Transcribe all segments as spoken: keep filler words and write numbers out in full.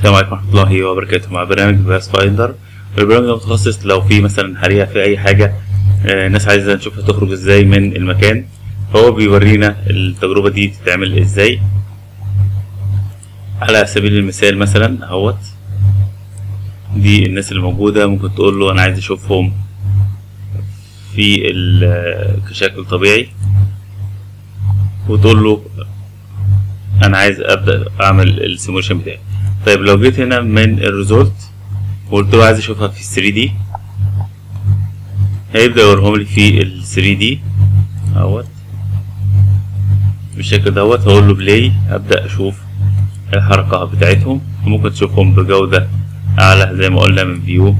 السلام عليكم ورحمة الله وبركاته. مع برنامج باس فايندر. البرنامج ده متخصص لو في مثلا حريقة في أي حاجة، آه، ناس عايزة نشوفها تخرج ازاي من المكان، فهو بيورينا التجربة دي تتعمل ازاي. على سبيل المثال مثلا اهوت دي الناس اللي موجودة، ممكن تقول له أنا عايز أشوفهم في كشكل طبيعي، وتقول له أنا عايز أبدأ أعمل السيموليشن بتاعي. طيب لو جيت هنا من الريزولت وقلت له عايز أشوفها في ثري دي، هيبدأ يوريهم لي في ال ثري دي اهوت بالشكل دوت. هقول له بلاي، أبدأ أشوف الحركة بتاعتهم، وممكن تشوفهم بجودة أعلى زي ما قلنا من فيو.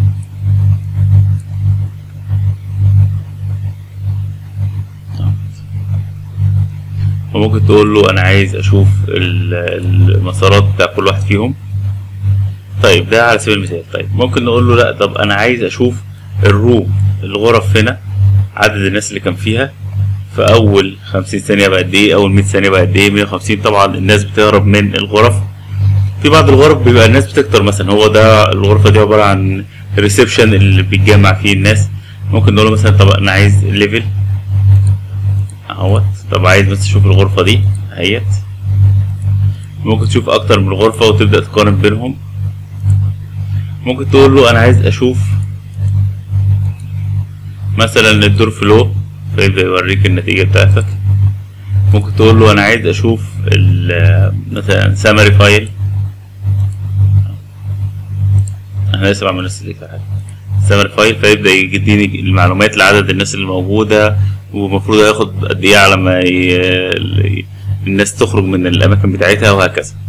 وممكن تقول له أنا عايز أشوف المسارات بتاع كل واحد فيهم. طيب ده على سبيل المثال. طيب ممكن نقول له لأ، طب أنا عايز أشوف الروم الغرف هنا، عدد الناس اللي كان فيها في أول خمسين ثانية بقى قد إيه، أول مية ثانية بقى قد إيه، مية وخمسين. طبعا الناس بتهرب من الغرف، في بعض الغرف بيبقى الناس بتكتر، مثلا هو ده الغرفة دي عبارة عن الريسبشن اللي بيتجمع فيه الناس. ممكن نقول له مثلا طب أنا عايز الليفل اهوت، طب عايز بس تشوف الغرفة دي اهيت. ممكن تشوف اكتر من غرفة وتبدأ تقارن بينهم. ممكن تقول له انا عايز اشوف مثلا الدور فلو، فيبدأ يوريك النتيجة بتاعتك. ممكن تقول له انا عايز اشوف مثلا سامري فايل، انا لسه بعمل نفس الحاجة سامري فايل، فيبدأ يديني المعلومات لعدد الناس اللي موجودة، ومفروض هياخد قد ايه على ما الناس تخرج من الاماكن بتاعتها وهكذا.